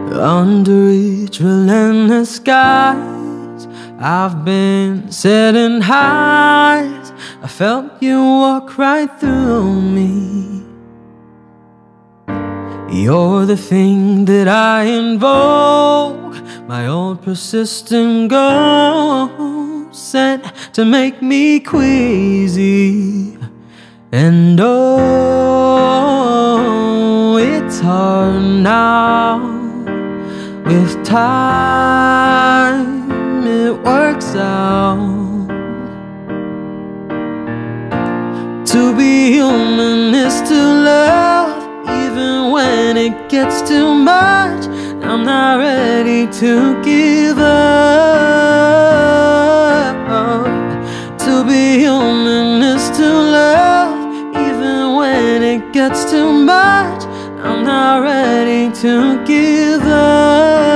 Under each relentless skies, I've been setting highs. I felt you walk right through me. You're the thing that I invoke, my old persistent ghost sent to make me queasy. And oh, it's hard now. With time it works out. To be human is to love, even when it gets too much. I'm not ready to give up. To be human is to love, even when it gets too much. I'm not ready to give up.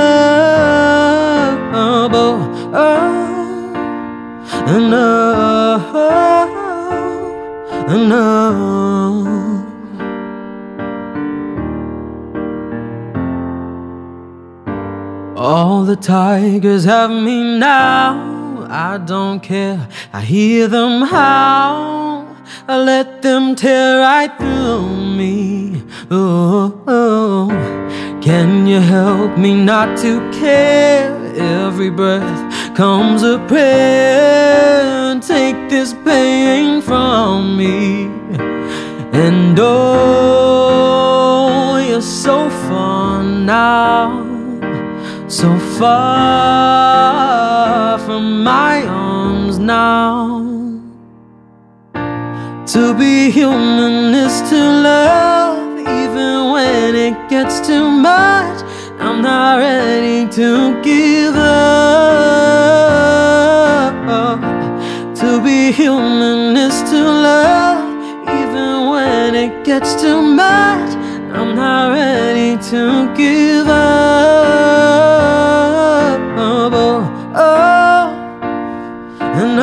And all the tigers have me now. I don't care, I hear them howl. I let them tear right through me. Oh, can you help me not to care? Every breath comes a prayer. Take this pain from me. And oh, you're so far now, so far from my arms now. To be human is to love, even when it gets too much. I'm not ready to give up. To be human is to love, even when it gets too much. I'm not ready to give up. Oh, and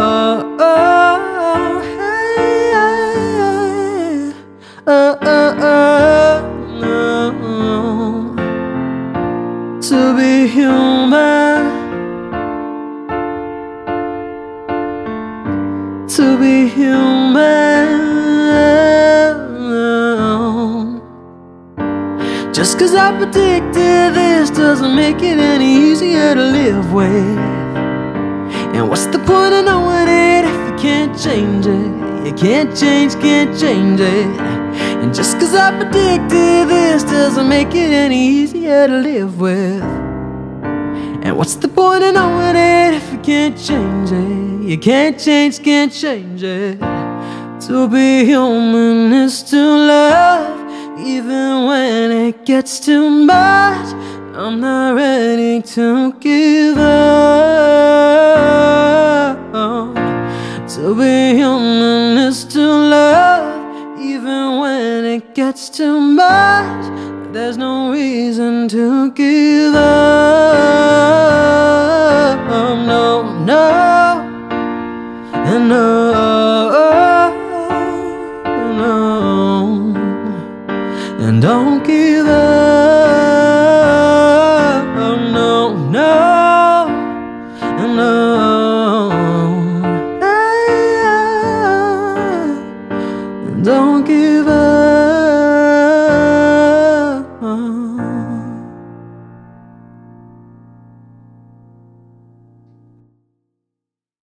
to be human, to be human. Just 'cause I predicted this doesn't make it any easier to live with. And what's the point of knowing it if you can't change it? You can't change it. And just 'cause I predicted this doesn't make it any easier to live with. And what's the point of knowing it if you can't change it? You can't change it. To be human is to love, even when it gets too much. I'm not ready to give up. To be human is to love, even when it gets too much. There's no reason to give up.